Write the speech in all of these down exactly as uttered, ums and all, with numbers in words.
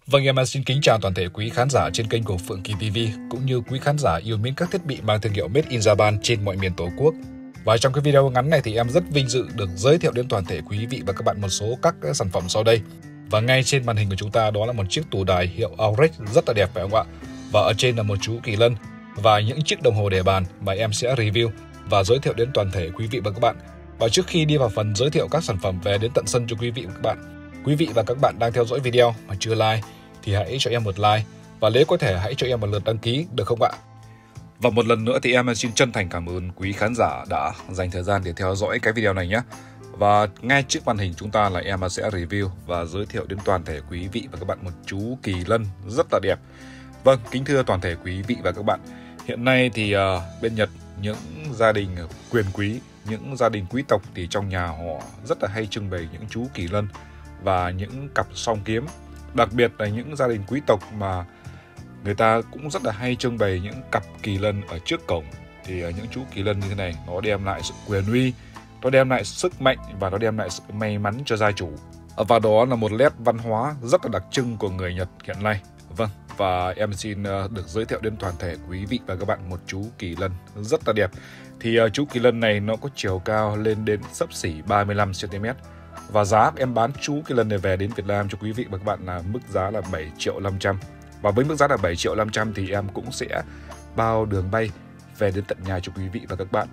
Vâng, em xin kính chào toàn thể quý khán giả trên kênh của Phượng Kỳ ti vi cũng như quý khán giả yêu mến các thiết bị mang thương hiệu Made in Japan trên mọi miền Tổ quốc. Và trong cái video ngắn này thì em rất vinh dự được giới thiệu đến toàn thể quý vị và các bạn một số các sản phẩm sau đây. Và ngay trên màn hình của chúng ta đó là một chiếc tủ đài hiệu Aurex rất là đẹp phải không ạ? Và ở trên là một chú kỳ lân và những chiếc đồng hồ để bàn mà em sẽ review và giới thiệu đến toàn thể quý vị và các bạn. Và trước khi đi vào phần giới thiệu các sản phẩm về đến tận sân cho quý vị và các bạn, quý vị và các bạn đang theo dõi video mà chưa like thì hãy cho em một like và nếu có thể hãy cho em một lượt đăng ký được không ạ? Và một lần nữa thì em xin chân thành cảm ơn quý khán giả đã dành thời gian để theo dõi cái video này nhé. Và ngay trước màn hình chúng ta là em sẽ review và giới thiệu đến toàn thể quý vị và các bạn một chú kỳ lân rất là đẹp. Vâng, kính thưa toàn thể quý vị và các bạn, hiện nay thì uh, bên Nhật những gia đình quyền quý, những gia đình quý tộc thì trong nhà họ rất là hay trưng bày những chú kỳ lân và những cặp song kiếm. Đặc biệt là những gia đình quý tộc mà người ta cũng rất là hay trưng bày những cặp kỳ lân ở trước cổng. Thì những chú kỳ lân như thế này nó đem lại sự quyền uy, nó đem lại sức mạnh và nó đem lại sự may mắn cho gia chủ. Và đó là một nét văn hóa rất là đặc trưng của người Nhật hiện nay. Vâng, và em xin được giới thiệu đến toàn thể quý vị và các bạn một chú kỳ lân rất là đẹp. Thì chú kỳ lân này nó có chiều cao lên đến xấp xỉ ba mươi lăm xăng ti mét. Và giá em bán chú kỳ lân này về đến Việt Nam cho quý vị và các bạn là mức giá là bảy triệu năm trăm. Và với mức giá là bảy triệu năm trăm thì em cũng sẽ bao đường bay về đến tận nhà cho quý vị và các bạn.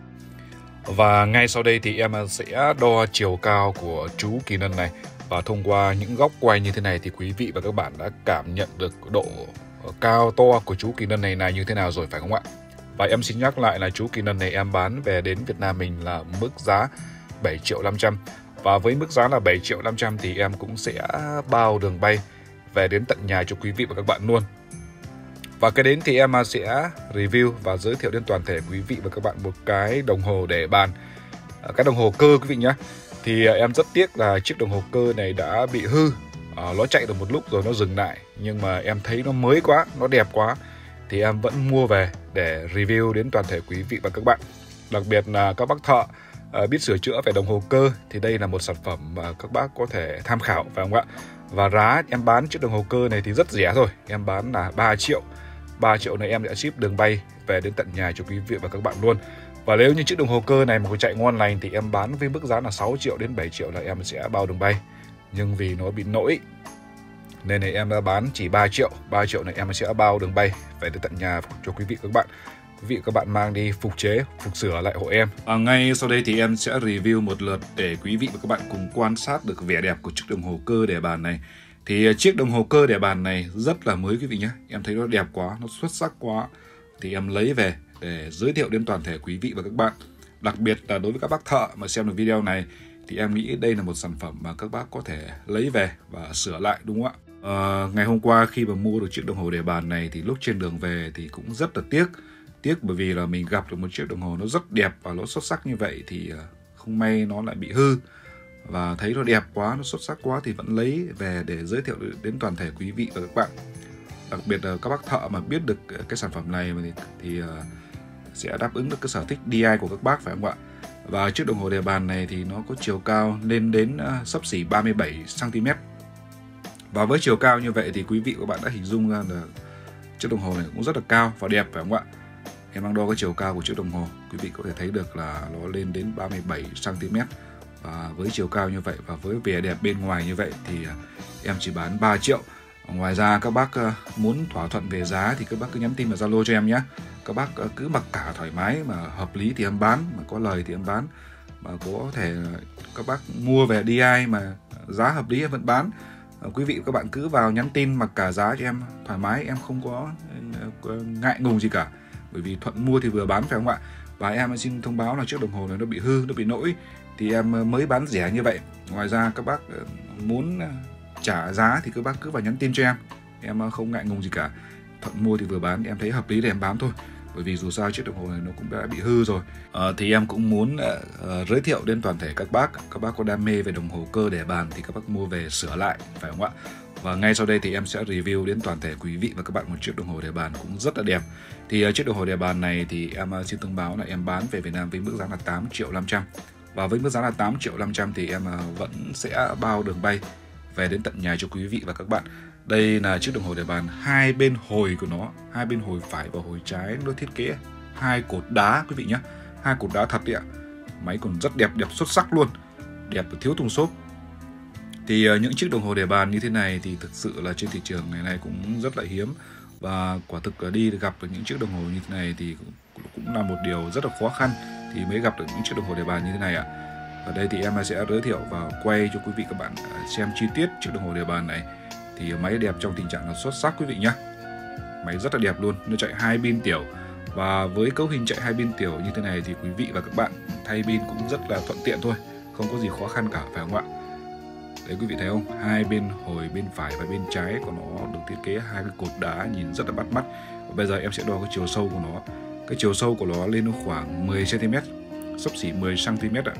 Và ngay sau đây thì em sẽ đo chiều cao của chú kỳ lân này. Và thông qua những góc quay như thế này thì quý vị và các bạn đã cảm nhận được độ cao to của chú kỳ lân này là như thế nào rồi phải không ạ? Và em xin nhắc lại là chú kỳ lân này em bán về đến Việt Nam mình là mức giá bảy triệu năm trăm. Và với mức giá là bảy triệu năm trăm thì em cũng sẽ bao đường bay về đến tận nhà cho quý vị và các bạn luôn. Và cái đến thì em sẽ review và giới thiệu đến toàn thể quý vị và các bạn một cái đồng hồ để bàn. Cái đồng hồ cơ quý vị nhé. Thì em rất tiếc là chiếc đồng hồ cơ này đã bị hư. à, Nó chạy được một lúc rồi nó dừng lại. Nhưng mà em thấy nó mới quá, nó đẹp quá thì em vẫn mua về để review đến toàn thể quý vị và các bạn. Đặc biệt là các bác thợ à, biết sửa chữa về đồng hồ cơ thì đây là một sản phẩm mà các bác có thể tham khảo phải không ạ? Và giá em bán chiếc đồng hồ cơ này thì rất rẻ thôi. Em bán là ba triệu. ba triệu này em đã ship đường bay về đến tận nhà cho quý vị và các bạn luôn. Và nếu như chiếc đồng hồ cơ này mà có chạy ngon lành thì em bán với mức giá là sáu triệu đến bảy triệu là em sẽ bao đường bay. Nhưng vì nó bị lỗi nên này em đã bán chỉ ba triệu. ba triệu này em sẽ bao đường bay về đến tận nhà cho quý vị và các bạn. Quý vị và các bạn mang đi phục chế, phục sửa lại hộ em. À, ngay sau đây thì em sẽ review một lượt để quý vị và các bạn cùng quan sát được vẻ đẹp của chiếc đồng hồ cơ để bàn này. Thì chiếc đồng hồ cơ để bàn này rất là mới quý vị nhé. Em thấy nó đẹp quá, nó xuất sắc quá thì em lấy về để giới thiệu đến toàn thể quý vị và các bạn. Đặc biệt là đối với các bác thợ mà xem được video này thì em nghĩ đây là một sản phẩm mà các bác có thể lấy về và sửa lại, đúng không ạ? À, ngày hôm qua khi mà mua được chiếc đồng hồ để bàn này thì lúc trên đường về thì cũng rất là tiếc. Tiếc bởi vì là mình gặp được một chiếc đồng hồ nó rất đẹp và nó xuất sắc như vậy thì không may nó lại bị hư. Và thấy nó đẹp quá, nó xuất sắc quá thì vẫn lấy về để giới thiệu đến toàn thể quý vị và các bạn. Đặc biệt là các bác thợ mà biết được cái sản phẩm này thì, thì sẽ đáp ứng được cái sở thích đê i của các bác phải không ạ? Và chiếc đồng hồ để bàn này thì nó có chiều cao lên đến xấp xỉ ba mươi bảy xăng ti mét. Và với chiều cao như vậy thì quý vị và các bạn đã hình dung ra là chiếc đồng hồ này cũng rất là cao và đẹp phải không ạ? Em đang đo cái chiều cao của chiếc đồng hồ, quý vị có thể thấy được là nó lên đến ba mươi bảy xăng ti mét. Và với chiều cao như vậy và với vẻ đẹp bên ngoài như vậy thì em chỉ bán ba triệu. Ngoài ra các bác muốn thỏa thuận về giá thì các bác cứ nhắn tin vào Zalo cho em nhé. Các bác cứ mặc cả thoải mái, mà hợp lý thì em bán, mà có lời thì em bán. Mà có thể các bác mua về đê i mà giá hợp lý em vẫn bán. Quý vị các bạn cứ vào nhắn tin mặc cả giá cho em thoải mái, em không có ngại ngùng gì cả. Bởi vì thuận mua thì vừa bán phải không ạ? Và em xin thông báo là chiếc đồng hồ này nó bị hư, nó bị lỗi thì em mới bán rẻ như vậy. Ngoài ra các bác muốn trả giá thì các bác cứ vào nhắn tin cho em. Em không ngại ngùng gì cả. Thuận mua thì vừa bán, em thấy hợp lý để em bán thôi. Bởi vì dù sao chiếc đồng hồ này nó cũng đã bị hư rồi. à, Thì em cũng muốn uh, giới thiệu đến toàn thể các bác. Các bác có đam mê về đồng hồ cơ để bàn thì các bác mua về sửa lại phải không ạ? Và ngay sau đây thì em sẽ review đến toàn thể quý vị và các bạn một chiếc đồng hồ để bàn cũng rất là đẹp. Thì uh, chiếc đồng hồ để bàn này thì em uh, xin thông báo là em bán về Việt Nam với mức giá là tám triệu năm trăm. Và với mức giá là tám triệu năm trăm thì em uh, vẫn sẽ bao đường bay về đến tận nhà cho quý vị và các bạn. Đây là chiếc đồng hồ để bàn, hai bên hồi của nó, hai bên hồi phải và hồi trái nó thiết kế hai cột đá quý vị nhé, hai cột đá thật đấy ạ. Máy còn rất đẹp, đẹp xuất sắc luôn, đẹp và thiếu thùng xốp. Thì uh, những chiếc đồng hồ để bàn như thế này thì thực sự là trên thị trường ngày nay cũng rất là hiếm, và quả thực là đi gặp được những chiếc đồng hồ như thế này thì cũng, cũng là một điều rất là khó khăn thì mới gặp được những chiếc đồng hồ để bàn như thế này ạ. Ở đây thì em sẽ giới thiệu và quay cho quý vị các bạn xem chi tiết chiếc đồng hồ để bàn này. Thì máy đẹp trong tình trạng là xuất sắc quý vị nhé. Máy rất là đẹp luôn, nó chạy hai pin tiểu, và với cấu hình chạy hai pin tiểu như thế này thì quý vị và các bạn thay pin cũng rất là thuận tiện thôi, không có gì khó khăn cả, phải không ạ? Đấy quý vị thấy không, hai bên hồi bên phải và bên trái của nó được thiết kế hai cái cột đá nhìn rất là bắt mắt. Và bây giờ em sẽ đo cái chiều sâu của nó. Cái chiều sâu của nó lên khoảng mười xăng ti mét, xấp xỉ mười xăng ti mét ạ.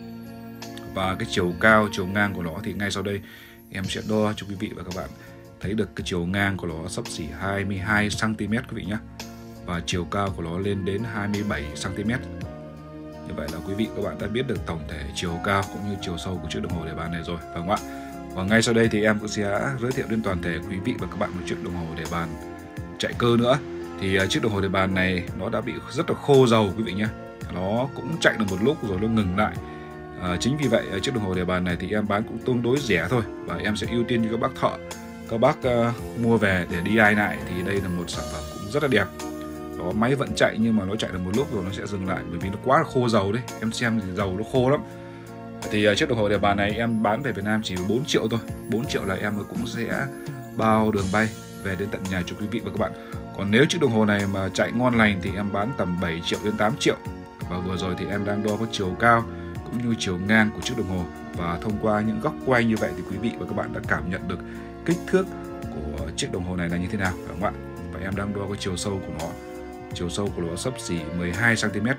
Và cái chiều cao, chiều ngang của nó thì ngay sau đây em sẽ đo cho quý vị và các bạn thấy được cái chiều ngang của nó xấp xỉ hai mươi hai xăng ti mét quý vị nhé. Và chiều cao của nó lên đến hai mươi bảy xăng ti mét. Như vậy là quý vị các bạn đã biết được tổng thể chiều cao cũng như chiều sâu của chiếc đồng hồ để bàn này rồi, phải không ạ? Và ngay sau đây thì em cũng sẽ giới thiệu đến toàn thể quý vị và các bạn một chiếc đồng hồ để bàn chạy cơ nữa. Thì uh, chiếc đồng hồ để bàn này nó đã bị rất là khô dầu quý vị nhé. Nó cũng chạy được một lúc rồi nó ngừng lại. À, chính vì vậy chiếc đồng hồ để bàn này thì em bán cũng tương đối rẻ thôi, và em sẽ ưu tiên cho các bác thợ, các bác uh, mua về để đi ai lại. Thì đây là một sản phẩm cũng rất là đẹp. Đó, máy vẫn chạy nhưng mà nó chạy được một lúc rồi nó sẽ dừng lại bởi vì nó quá là khô dầu đấy. Em xem thì dầu nó khô lắm. Thì uh, chiếc đồng hồ để bàn này em bán về Việt Nam chỉ bốn triệu thôi. bốn triệu là em cũng sẽ bao đường bay về đến tận nhà cho quý vị và các bạn. Còn nếu chiếc đồng hồ này mà chạy ngon lành thì em bán tầm bảy triệu đến tám triệu. Và vừa rồi thì em đang đo có chiều cao cũng như chiều ngang của chiếc đồng hồ, và thông qua những góc quay như vậy thì quý vị và các bạn đã cảm nhận được kích thước của chiếc đồng hồ này là như thế nào, phải không ạ? Và em đang đo cái chiều sâu của nó. Chiều sâu của nó xấp xỉ mười hai xăng ti mét,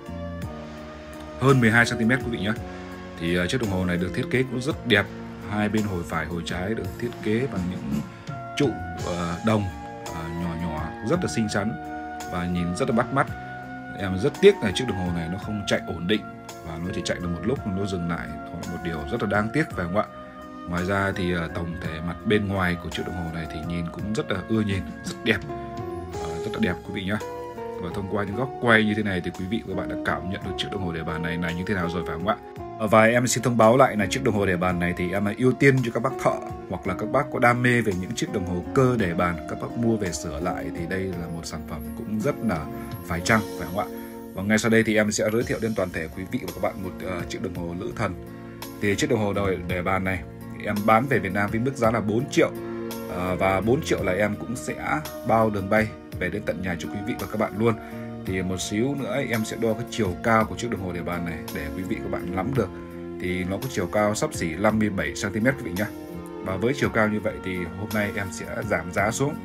hơn mười hai xăng ti mét quý vị nhé. Thì uh, chiếc đồng hồ này được thiết kế cũng rất đẹp. Hai bên hồi phải hồi trái được thiết kế bằng những trụ uh, đồng uh, nhỏ nhỏ rất là xinh xắn và nhìn rất là bắt mắt. Em rất tiếc là chiếc đồng hồ này nó không chạy ổn định và nó chỉ chạy được một lúc nó dừng lại. Đó là một điều rất là đáng tiếc, phải không ạ? Ngoài ra thì uh, tổng thể mặt bên ngoài của chiếc đồng hồ này thì nhìn cũng rất là ưa nhìn, rất đẹp, uh, rất là đẹp quý vị nhé. Và thông qua những góc quay như thế này thì quý vị và các bạn đã cảm nhận được chiếc đồng hồ để bàn này là như thế nào rồi, phải không ạ? Và em xin thông báo lại là chiếc đồng hồ để bàn này thì em ưu tiên cho các bác thợ hoặc là các bác có đam mê về những chiếc đồng hồ cơ để bàn, các bác mua về sửa lại thì đây là một sản phẩm cũng rất là phải chăng, phải không ạ? Và ngay sau đây thì em sẽ giới thiệu đến toàn thể quý vị và các bạn một uh, chiếc đồng hồ Lữ Thần. Thì chiếc đồng hồ để bàn này em bán về Việt Nam với mức giá là bốn triệu, uh, và bốn triệu là em cũng sẽ bao đường bay về đến tận nhà cho quý vị và các bạn luôn. Thì một xíu nữa em sẽ đo cái chiều cao của chiếc đồng hồ để bàn này để quý vị các bạn nắm được. Thì nó có chiều cao xấp xỉ năm mươi bảy xăng ti mét quý vị nhé. Và với chiều cao như vậy thì hôm nay em sẽ giảm giá xuống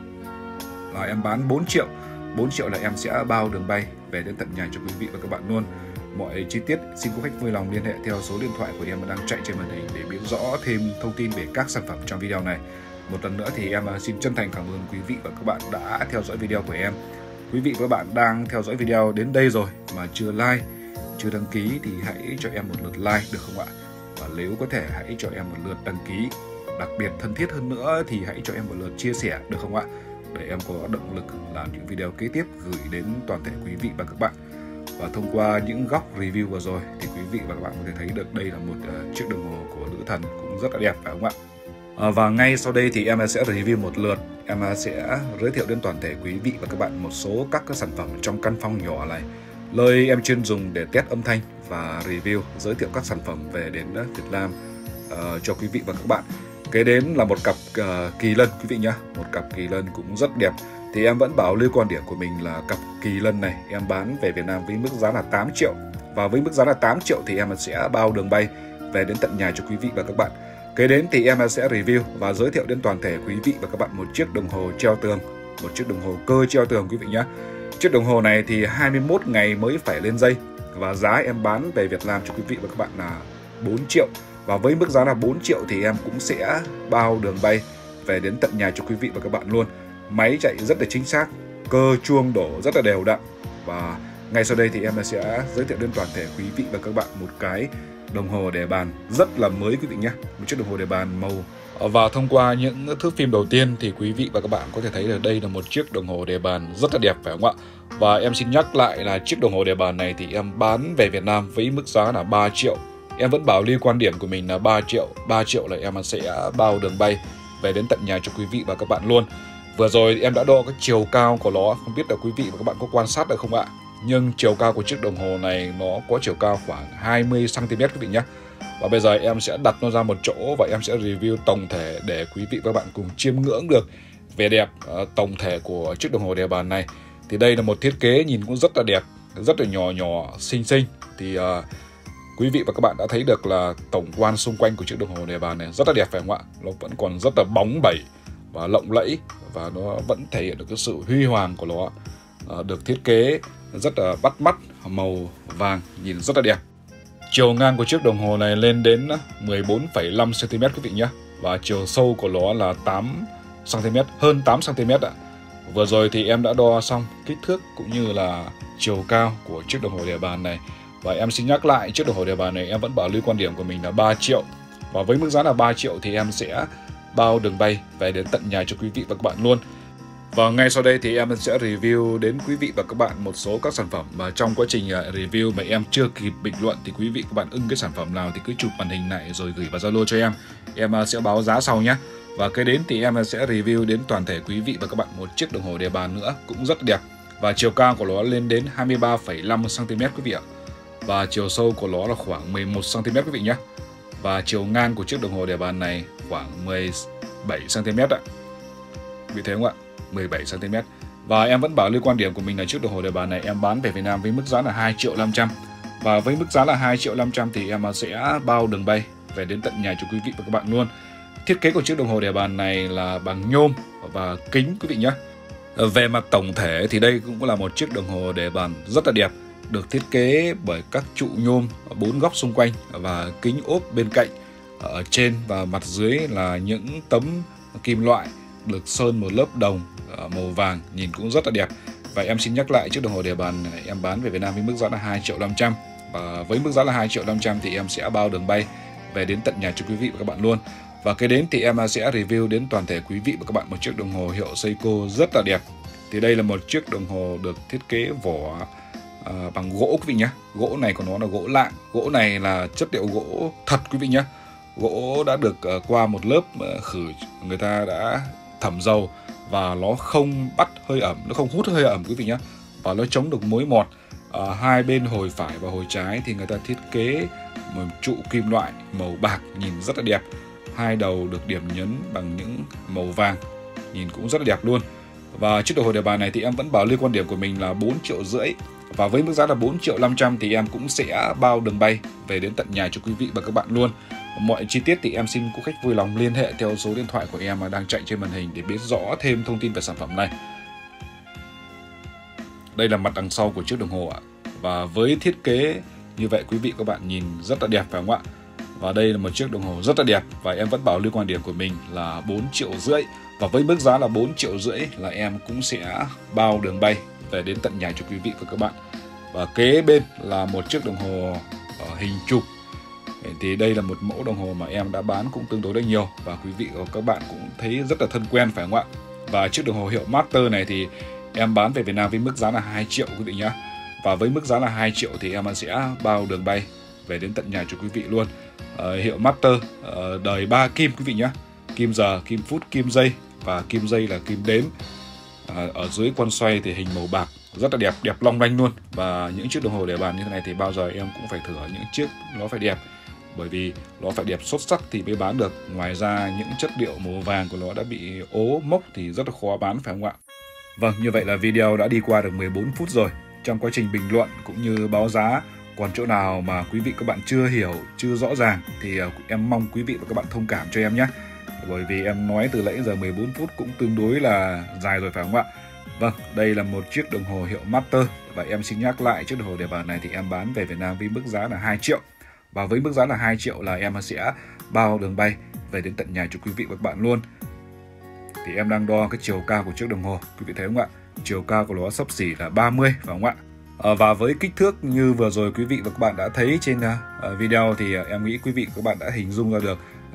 là em bán bốn triệu. bốn triệu là em sẽ bao đường bay về đến tận nhà cho quý vị và các bạn luôn. Mọi chi tiết xin quý khách vui lòng liên hệ theo số điện thoại của em đang chạy trên màn hình để biết rõ thêm thông tin về các sản phẩm trong video này. Một lần nữa thì em xin chân thành cảm ơn quý vị và các bạn đã theo dõi video của em. Quý vị và các bạn đang theo dõi video đến đây rồi mà chưa like, chưa đăng ký thì hãy cho em một lượt like được không ạ? Và nếu có thể hãy cho em một lượt đăng ký. Đặc biệt thân thiết hơn nữa thì hãy cho em một lượt chia sẻ được không ạ? Để em có động lực làm những video kế tiếp gửi đến toàn thể quý vị và các bạn. Và thông qua những góc review vừa rồi thì quý vị và các bạn có thể thấy được đây là một uh, chiếc đồng hồ của Lữ Thần cũng rất là đẹp, phải không ạ? À, và ngay sau đây thì em sẽ review một lượt, em sẽ giới thiệu đến toàn thể quý vị và các bạn một số các cái sản phẩm trong căn phòng nhỏ này, nơi em chuyên dùng để test âm thanh và review, giới thiệu các sản phẩm về đến Việt Nam uh, cho quý vị và các bạn. Kế đến là một cặp uh, kỳ lân quý vị nhé, một cặp kỳ lân cũng rất đẹp. Thì em vẫn bảo lưu quan điểm của mình là cặp kỳ lân này em bán về Việt Nam với mức giá là tám triệu. Và với mức giá là tám triệu thì em sẽ bao đường bay về đến tận nhà cho quý vị và các bạn. Kế đến thì em sẽ review và giới thiệu đến toàn thể quý vị và các bạn một chiếc đồng hồ treo tường, một chiếc đồng hồ cơ treo tường quý vị nhé. Chiếc đồng hồ này thì hai mươi mốt ngày mới phải lên dây và giá em bán về Việt Nam cho quý vị và các bạn là bốn triệu. Và với mức giá là bốn triệu thì em cũng sẽ bao đường bay về đến tận nhà cho quý vị và các bạn luôn. Máy chạy rất là chính xác, cơ chuông đổ rất là đều đặn. Và ngay sau đây thì em sẽ giới thiệu đến toàn thể quý vị và các bạn một cái đồng hồ để bàn rất là mới quý vị nhé. Một chiếc đồng hồ để bàn màu Và thông qua những thước phim đầu tiên thì quý vị và các bạn có thể thấy là đây là một chiếc đồng hồ đề bàn rất là đẹp, phải không ạ? Và em xin nhắc lại là chiếc đồng hồ đề bàn này thì em bán về Việt Nam với mức giá là ba triệu. Em vẫn bảo lưu quan điểm của mình là ba triệu. ba triệu là em sẽ bao đường bay về đến tận nhà cho quý vị và các bạn luôn. Vừa rồi em đã đo cái chiều cao của nó, không biết là quý vị và các bạn có quan sát được không ạ? Nhưng chiều cao của chiếc đồng hồ này nó có chiều cao khoảng hai mươi xăng ti mét quý vị nhé. Và bây giờ em sẽ đặt nó ra một chỗ và em sẽ review tổng thể để quý vị và các bạn cùng chiêm ngưỡng được vẻ đẹp uh, tổng thể của chiếc đồng hồ đề bàn này. Thì đây là một thiết kế nhìn cũng rất là đẹp, rất là nhỏ nhỏ, xinh xinh. Thì uh, quý vị và các bạn đã thấy được là tổng quan xung quanh của chiếc đồng hồ đề bàn này rất là đẹp, phải không ạ? Nó vẫn còn rất là bóng bẩy và lộng lẫy, và nó vẫn thể hiện được cái sự huy hoàng của nó. Uh, được thiết kế rất là bắt mắt, màu vàng, nhìn rất là đẹp. Chiều ngang của chiếc đồng hồ này lên đến mười bốn phẩy năm xăng ti mét quý vị nhé. Và chiều sâu của nó là tám xăng ti mét, hơn tám xăng ti mét ạ. Vừa rồi thì em đã đo xong kích thước cũng như là chiều cao của chiếc đồng hồ đề bàn này. Và em xin nhắc lại, chiếc đồng hồ đề bàn này em vẫn bảo lưu quan điểm của mình là ba triệu. Và với mức giá là ba triệu thì em sẽ bao đường bay về đến tận nhà cho quý vị và các bạn luôn. Và ngay sau đây thì em sẽ review đến quý vị và các bạn một số các sản phẩm mà trong quá trình review mà em chưa kịp bình luận thì quý vị các bạn ưng cái sản phẩm nào thì cứ chụp màn hình lại rồi gửi vào Zalo cho em. Em sẽ báo giá sau nhé. Và cái đến thì em sẽ review đến toàn thể quý vị và các bạn một chiếc đồng hồ đề bàn nữa cũng rất đẹp. Và chiều cao của nó lên đến hai mươi ba phẩy năm xăng ti mét quý vị ạ. Và chiều sâu của nó là khoảng mười một xăng ti mét quý vị nhé. Và chiều ngang của chiếc đồng hồ đề bàn này khoảng mười bảy xăng ti mét ạ. Vị thấy không ạ? mười bảy xăng ti mét. Và em vẫn bảo lưu quan điểm của mình là chiếc đồng hồ đề bàn này em bán về Việt Nam với mức giá là hai triệu năm trăm. Và với mức giá là hai triệu năm trăm thì em sẽ bao đường bay về đến tận nhà cho quý vị và các bạn luôn. Thiết kế của chiếc đồng hồ đề bàn này là bằng nhôm và kính quý vị nhé. Về mặt tổng thể thì đây cũng là một chiếc đồng hồ đề bàn rất là đẹp, được thiết kế bởi các trụ nhôm ở bốn góc xung quanh và kính ốp bên cạnh. Ở trên và mặt dưới là những tấm kim loại được sơn một lớp đồng màu vàng, nhìn cũng rất là đẹp. Và em xin nhắc lại, chiếc đồng hồ đề bàn này em bán về Việt Nam với mức giá là hai triệu năm trăm. Và với mức giá là hai triệu năm trăm thì em sẽ bao đường bay về đến tận nhà cho quý vị và các bạn luôn. Và cái đến thì em sẽ review đến toàn thể quý vị và các bạn một chiếc đồng hồ hiệu Seiko rất là đẹp. Thì đây là một chiếc đồng hồ được thiết kế vỏ à, bằng gỗ quý vị nhé. Gỗ này của nó là gỗ lạng. Gỗ này là chất liệu gỗ thật quý vị nhé. Gỗ đã được uh, qua một lớp uh, khử, người ta đã thẩm dầu và nó không bắt hơi ẩm, nó không hút hơi ẩm quý vị nhé. Và nó chống được mối mọt. À, hai bên hồi phải và hồi trái thì người ta thiết kế một trụ kim loại màu bạc nhìn rất là đẹp. Hai đầu được điểm nhấn bằng những màu vàng, nhìn cũng rất là đẹp luôn. Và chiếc đồng hồ đề bàn này thì em vẫn bảo lưu quan điểm của mình là bốn triệu rưỡi. Và với mức giá là bốn triệu năm trăm thì em cũng sẽ bao đường bay về đến tận nhà cho quý vị và các bạn luôn. Mọi chi tiết thì em xin quý khách vui lòng liên hệ theo số điện thoại của em mà đang chạy trên màn hình để biết rõ thêm thông tin về sản phẩm này. Đây là mặt đằng sau của chiếc đồng hồ ạ. Và với thiết kế như vậy quý vị các bạn nhìn rất là đẹp, phải không ạ? Và đây là một chiếc đồng hồ rất là đẹp và em vẫn bảo lưu quan điểm của mình là bốn triệu rưỡi. Và với mức giá là bốn triệu rưỡi là em cũng sẽ bao đường bay về đến tận nhà cho quý vị và các bạn. Và kế bên là một chiếc đồng hồ ở hình chụp. Thì đây là một mẫu đồng hồ mà em đã bán cũng tương đối là nhiều và quý vị và các bạn cũng thấy rất là thân quen, phải không ạ? Và chiếc đồng hồ hiệu Master này thì em bán về Việt Nam với mức giá là hai triệu quý vị nhé. Và với mức giá là hai triệu thì em sẽ bao đường bay về đến tận nhà cho quý vị luôn. À, hiệu Master à, đời ba kim quý vị nhé. Kim giờ, kim phút, kim giây và kim giây là kim đếm. À, ở dưới con xoay thì hình màu bạc rất là đẹp, đẹp long lanh luôn. Và những chiếc đồng hồ đề bàn như thế này thì bao giờ em cũng phải thử những chiếc nó phải đẹp, bởi vì nó phải đẹp xuất sắc thì mới bán được. Ngoài ra những chất liệu màu vàng của nó đã bị ố mốc thì rất là khó bán, phải không ạ? Vâng, như vậy là video đã đi qua được mười bốn phút rồi. Trong quá trình bình luận cũng như báo giá còn chỗ nào mà quý vị các bạn chưa hiểu, chưa rõ ràng thì em mong quý vị và các bạn thông cảm cho em nhé. Bởi vì em nói từ nãy giờ mười bốn phút cũng tương đối là dài rồi, phải không ạ? Vâng, đây là một chiếc đồng hồ hiệu Master và em xin nhắc lại, chiếc đồng hồ đề bàn này thì em bán về Việt Nam với mức giá là hai triệu. Và với mức giá là hai triệu là em sẽ bao đường bay về đến tận nhà cho quý vị và các bạn luôn. Thì em đang đo cái chiều cao của chiếc đồng hồ, quý vị thấy không ạ? Chiều cao của nó xấp xỉ là ba mươi, phải không ạ? À, và với kích thước như vừa rồi quý vị và các bạn đã thấy trên uh, video thì uh, em nghĩ quý vị và các bạn đã hình dung ra được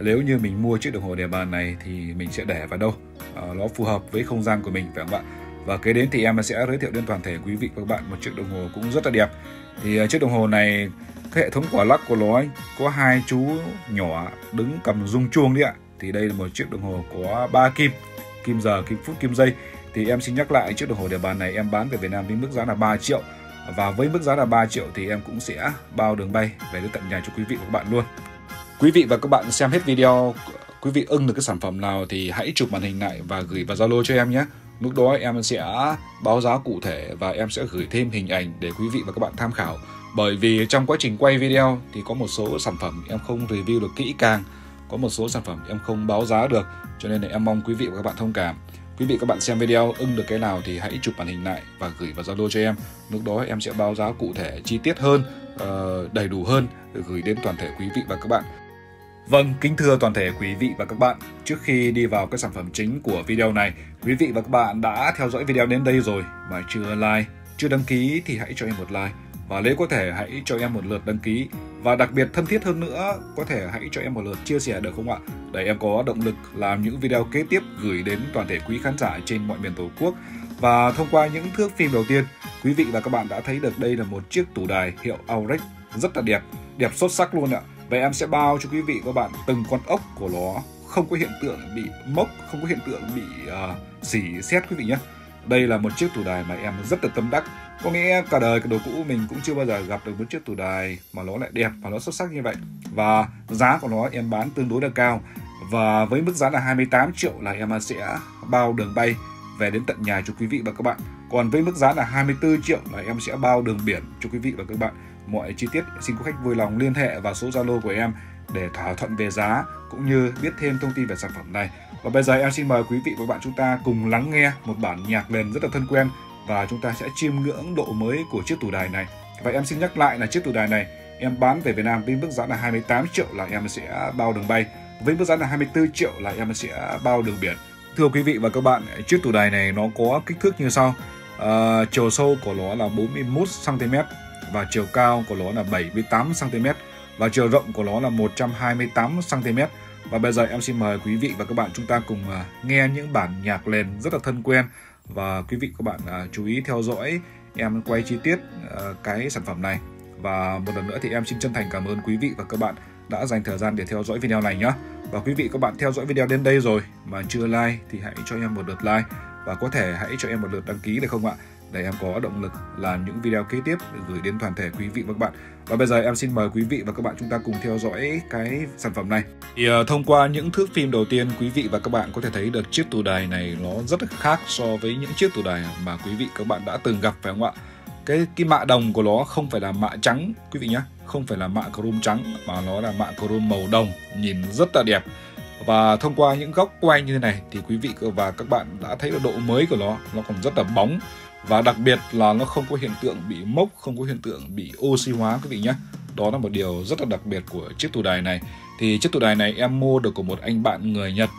nếu như mình mua chiếc đồng hồ đeo bàn này thì mình sẽ để vào đâu à, nó phù hợp với không gian của mình, phải không ạ? Và kế đến thì em sẽ giới thiệu đến toàn thể quý vị và các bạn một chiếc đồng hồ cũng rất là đẹp. Thì uh, chiếc đồng hồ này, cái hệ thống quả lắc của nó có hai chú nhỏ đứng cầm rung chuông đấy ạ. Thì đây là một chiếc đồng hồ có ba kim, kim giờ, kim phút, kim giây. Thì em xin nhắc lại, chiếc đồng hồ đeo bàn này em bán về Việt Nam với mức giá là ba triệu. Và với mức giá là ba triệu thì em cũng sẽ bao đường bay về đến tận nhà cho quý vị và các bạn luôn. Quý vị và các bạn xem hết video, quý vị ưng được cái sản phẩm nào thì hãy chụp màn hình lại và gửi vào Zalo cho em nhé. Lúc đó em sẽ báo giá cụ thể và em sẽ gửi thêm hình ảnh để quý vị và các bạn tham khảo. Bởi vì trong quá trình quay video thì có một số sản phẩm em không review được kỹ càng, có một số sản phẩm em không báo giá được, cho nên là em mong quý vị và các bạn thông cảm. Quý vị các bạn xem video ưng được cái nào thì hãy chụp màn hình lại và gửi vào Zalo cho em. Lúc đó em sẽ báo giá cụ thể, chi tiết hơn, đầy đủ hơn để gửi đến toàn thể quý vị và các bạn. Vâng, kính thưa toàn thể quý vị và các bạn, trước khi đi vào cái sản phẩm chính của video này, quý vị và các bạn đã theo dõi video đến đây rồi mà chưa like, chưa đăng ký thì hãy cho em một like. Và nếu có thể hãy cho em một lượt đăng ký. Và đặc biệt thân thiết hơn nữa, có thể hãy cho em một lượt chia sẻ được không ạ? Để em có động lực làm những video kế tiếp gửi đến toàn thể quý khán giả trên mọi miền Tổ quốc. Và thông qua những thước phim đầu tiên, quý vị và các bạn đã thấy được đây là một chiếc tủ đài hiệu Aurex rất là đẹp, đẹp xuất sắc luôn ạ. Và em sẽ bao cho quý vị và các bạn từng con ốc của nó không có hiện tượng bị mốc, không có hiện tượng bị uh, xỉ sét quý vị nhé. Đây là một chiếc tủ đài mà em rất là tâm đắc. Có nghĩa cả đời cái đồ cũ mình cũng chưa bao giờ gặp được một chiếc tủ đài mà nó lại đẹp và nó xuất sắc như vậy. Và giá của nó em bán tương đối là cao. Và với mức giá là hai mươi tám triệu là em sẽ bao đường bay về đến tận nhà cho quý vị và các bạn. Còn với mức giá là hai mươi tư triệu là em sẽ bao đường biển cho quý vị và các bạn. Mọi chi tiết xin quý khách vui lòng liên hệ vào số Zalo của em để thỏa thuận về giá cũng như biết thêm thông tin về sản phẩm này. Và bây giờ em xin mời quý vị và các bạn chúng ta cùng lắng nghe một bản nhạc nền rất là thân quen và chúng ta sẽ chiêm ngưỡng độ mới của chiếc tủ đài này. Và em xin nhắc lại là chiếc tủ đài này em bán về Việt Nam với mức giá là hai mươi tám triệu là em sẽ bao đường bay, với mức giá là hai mươi tư triệu là em sẽ bao đường biển. Thưa quý vị và các bạn, chiếc tủ đài này nó có kích thước như sau. À, chiều sâu của nó là bốn mươi mốt xăng ti mét và chiều cao của nó là bảy mươi tám xăng ti mét và chiều rộng của nó là một trăm hai mươi tám xăng ti mét. Và bây giờ em xin mời quý vị và các bạn chúng ta cùng uh, nghe những bản nhạc nền rất là thân quen. Và quý vị các bạn uh, chú ý theo dõi em quay chi tiết uh, cái sản phẩm này. Và một lần nữa thì em xin chân thành cảm ơn quý vị và các bạn đã dành thời gian để theo dõi video này nhé. Và quý vị các bạn theo dõi video đến đây rồi mà chưa like thì hãy cho em một lượt like. Và có thể hãy cho em một lượt đăng ký được không ạ? Để em có động lực làm những video kế tiếp để gửi đến toàn thể quý vị và các bạn. Và bây giờ em xin mời quý vị và các bạn chúng ta cùng theo dõi cái sản phẩm này. Thì uh, thông qua những thước phim đầu tiên, quý vị và các bạn có thể thấy được chiếc tủ đài này nó rất là khác so với những chiếc tủ đài mà quý vị các bạn đã từng gặp, phải không ạ? Cái cái mạ đồng của nó không phải là mạ trắng quý vị nhé, không phải là mạ chrome trắng mà nó là mạ chrome màu đồng, nhìn rất là đẹp. Và thông qua những góc quay như thế này thì quý vị và các bạn đã thấy được độ mới của nó, nó còn rất là bóng. Và đặc biệt là nó không có hiện tượng bị mốc, không có hiện tượng bị oxy hóa quý vị nhé. Đó là một điều rất là đặc biệt của chiếc tủ đài này. Thì chiếc tủ đài này em mua được của một anh bạn người Nhật.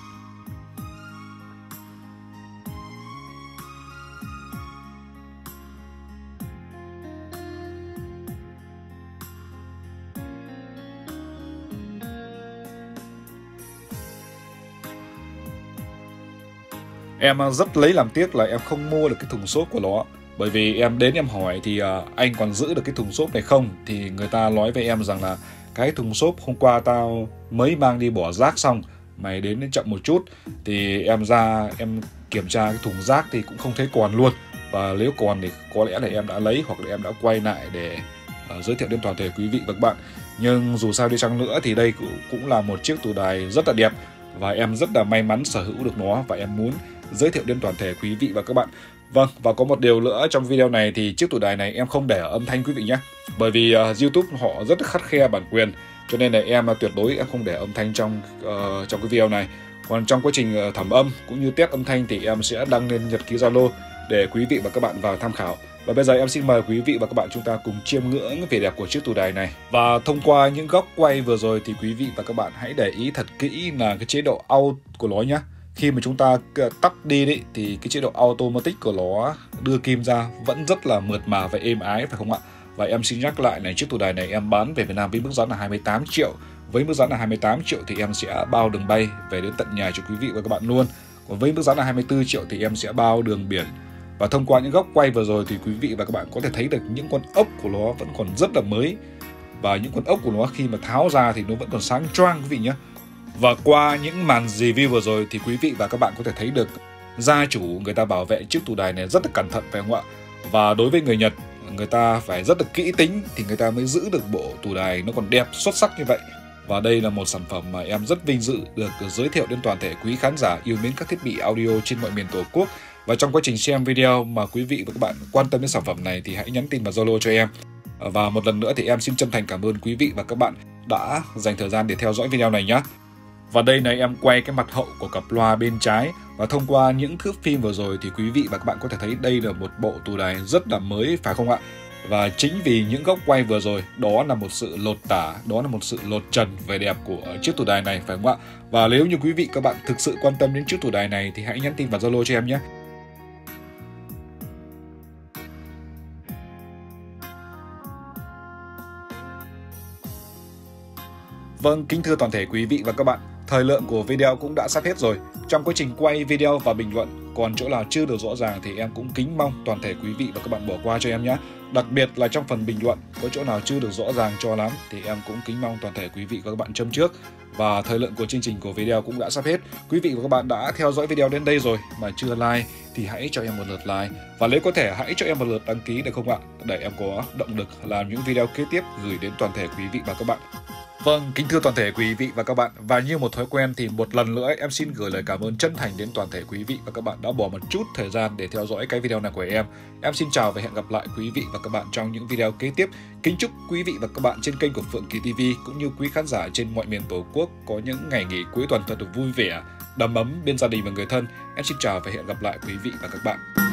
Em rất lấy làm tiếc là em không mua được cái thùng xốp của nó. Bởi vì em đến em hỏi thì uh, anh còn giữ được cái thùng xốp này không? Thì người ta nói với em rằng là cái thùng xốp hôm qua tao mới mang đi bỏ rác xong, mày đến chậm một chút. Thì em ra em kiểm tra cái thùng rác thì cũng không thấy còn luôn. Và nếu còn thì có lẽ là em đã lấy hoặc là em đã quay lại để uh, giới thiệu đến toàn thể quý vị và các bạn. Nhưng dù sao đi chăng nữa thì đây cũng là một chiếc tủ đài rất là đẹp. Và em rất là may mắn sở hữu được nó và em muốn giới thiệu đến toàn thể quý vị và các bạn. Vâng, và có một điều nữa trong video này thì chiếc tủ đài này em không để ở âm thanh quý vị nhé. Bởi vì uh, YouTube họ rất khắt khe bản quyền, cho nên là em uh, tuyệt đối em không để âm thanh trong uh, trong cái video này. Còn trong quá trình uh, thẩm âm cũng như test âm thanh thì em sẽ đăng lên nhật ký Zalo để quý vị và các bạn vào tham khảo. Và bây giờ em xin mời quý vị và các bạn chúng ta cùng chiêm ngưỡng vẻ đẹp của chiếc tủ đài này. Và thông qua những góc quay vừa rồi thì quý vị và các bạn hãy để ý thật kỹ là cái chế độ auto của nó nhé. Khi mà chúng ta tắt đi đấy thì cái chế độ automatic của nó đưa kim ra vẫn rất là mượt mà và êm ái, phải không ạ? Và em xin nhắc lại này, chiếc tủ đài này em bán về Việt Nam với mức giá là hai mươi tám triệu Với mức giá là hai mươi tám triệu thì em sẽ bao đường bay về đến tận nhà cho quý vị và các bạn luôn. Còn với mức giá là hai mươi tư triệu thì em sẽ bao đường biển. Và thông qua những góc quay vừa rồi thì quý vị và các bạn có thể thấy được những con ốc của nó vẫn còn rất là mới. Và những con ốc của nó khi mà tháo ra thì nó vẫn còn sáng choang quý vị nhé. Và qua những màn review vừa rồi thì quý vị và các bạn có thể thấy được gia chủ người ta bảo vệ chiếc tủ đài này rất là cẩn thận phải không ạ? Và đối với người Nhật, người ta phải rất là kỹ tính thì người ta mới giữ được bộ tủ đài nó còn đẹp xuất sắc như vậy. Và đây là một sản phẩm mà em rất vinh dự được giới thiệu đến toàn thể quý khán giả yêu mến các thiết bị audio trên mọi miền Tổ quốc. Và trong quá trình xem video mà quý vị và các bạn quan tâm đến sản phẩm này thì hãy nhắn tin vào Zalo cho em. Và một lần nữa thì em xin chân thành cảm ơn quý vị và các bạn đã dành thời gian để theo dõi video này nhé. Và đây này em quay cái mặt hậu của cặp loa bên trái. Và thông qua những thước phim vừa rồi thì quý vị và các bạn có thể thấy đây là một bộ tủ đài rất là mới phải không ạ? Và chính vì những góc quay vừa rồi, đó là một sự lột tả, đó là một sự lột trần về đẹp của chiếc tủ đài này phải không ạ? Và nếu như quý vị các bạn thực sự quan tâm đến chiếc tủ đài này thì hãy nhắn tin vào Zalo cho em nhé. Vâng, kính thưa toàn thể quý vị và các bạn, thời lượng của video cũng đã sắp hết rồi. Trong quá trình quay video và bình luận còn chỗ nào chưa được rõ ràng thì em cũng kính mong toàn thể quý vị và các bạn bỏ qua cho em nhé. Đặc biệt là trong phần bình luận có chỗ nào chưa được rõ ràng cho lắm thì em cũng kính mong toàn thể quý vị và các bạn châm trước. Và thời lượng của chương trình của video cũng đã sắp hết. Quý vị và các bạn đã theo dõi video đến đây rồi mà chưa like thì hãy cho em một lượt like. Và nếu có thể hãy cho em một lượt đăng ký được không ạ? Để em có động lực làm những video kế tiếp gửi đến toàn thể quý vị và các bạn. Vâng, kính thưa toàn thể quý vị và các bạn, và như một thói quen thì một lần nữa em xin gửi lời cảm ơn chân thành đến toàn thể quý vị và các bạn đã bỏ một chút thời gian để theo dõi cái video này của em. Em xin chào và hẹn gặp lại quý vị và các bạn trong những video kế tiếp. Kính chúc quý vị và các bạn trên kênh của Phượng Kỳ ti vi cũng như quý khán giả trên mọi miền Tổ quốc có những ngày nghỉ cuối tuần thật được vui vẻ, đầm ấm bên gia đình và người thân. Em xin chào và hẹn gặp lại quý vị và các bạn.